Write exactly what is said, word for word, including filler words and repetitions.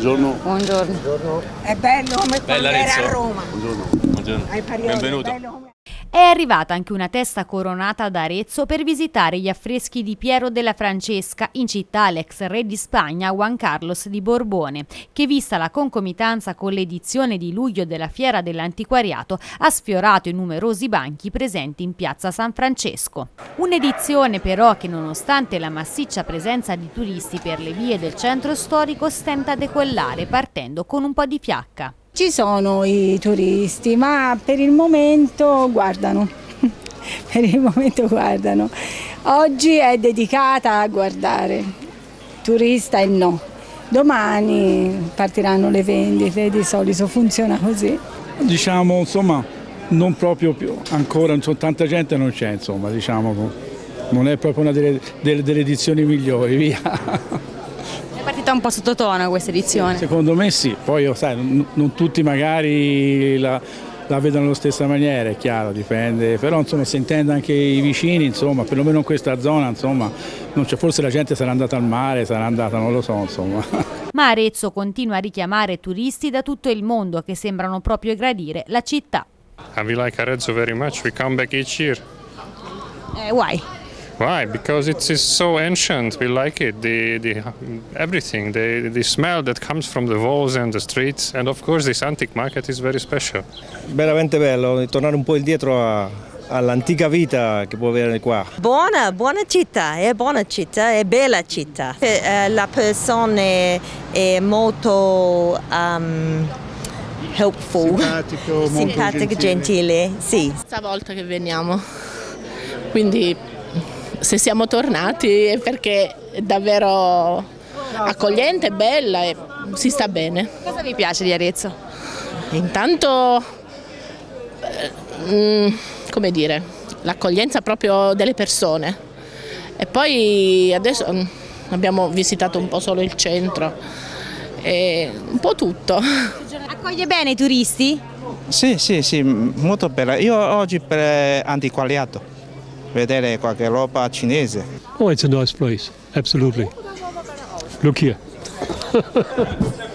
Buongiorno. Buongiorno. È bello come quando era a Roma. Buongiorno. Buongiorno. Benvenuto. È arrivata anche una testa coronata ad Arezzo per visitare gli affreschi di Piero della Francesca in città all'ex re di Spagna Juan Carlos di Borbone, che vista la concomitanza con l'edizione di luglio della Fiera dell'Antiquariato ha sfiorato i numerosi banchi presenti in piazza San Francesco. Un'edizione però che nonostante la massiccia presenza di turisti per le vie del centro storico stenta a decollare partendo con un po' di fiacca. Ci sono i turisti, ma per il momento guardano, per il momento guardano. Oggi è dedicata a guardare, turista e no. Domani partiranno le vendite, di solito funziona così. Diciamo, insomma, non proprio più, ancora non tanta gente non c'è, insomma, diciamo, non è proprio una delle, delle, delle edizioni migliori, via. È partita un po' sottotono questa edizione? Secondo me sì, poi io, sai, non, non tutti magari la, la vedono alla stessa maniera, è chiaro, dipende, però insomma sentendo anche i vicini, insomma, perlomeno in questa zona, insomma, non c'è, forse la gente sarà andata al mare, sarà andata, non lo so, insomma. Ma Arezzo continua a richiamare turisti da tutto il mondo che sembrano proprio gradire la città. And we like Arezzo very much, we come back each year. Eh, why? Why? Because it is so ancient. We like it. The the everything. The the smell that comes from the walls and the streets, and of course this antique market is very special. Veramente bello, tornare un po' indietro a, all'antica vita che può avere qua. Buona, buona città, è buona città, è bella città. Eh, la persona è molto um, helpful, simpatico, simpatico, gentile, sì. Stavolta che veniamo, quindi se siamo tornati è perché è davvero accogliente, bella e si sta bene. Cosa vi piace di Arezzo? Intanto, eh, come dire, l'accoglienza proprio delle persone e poi adesso abbiamo visitato un po' solo il centro, e un po' tutto. Accoglie bene i turisti? Sì, sì, sì, molto bella. Io oggi per antiquariato. Vedere qualche roba cinese. Oh, it's a nice place, absolutely. Look here.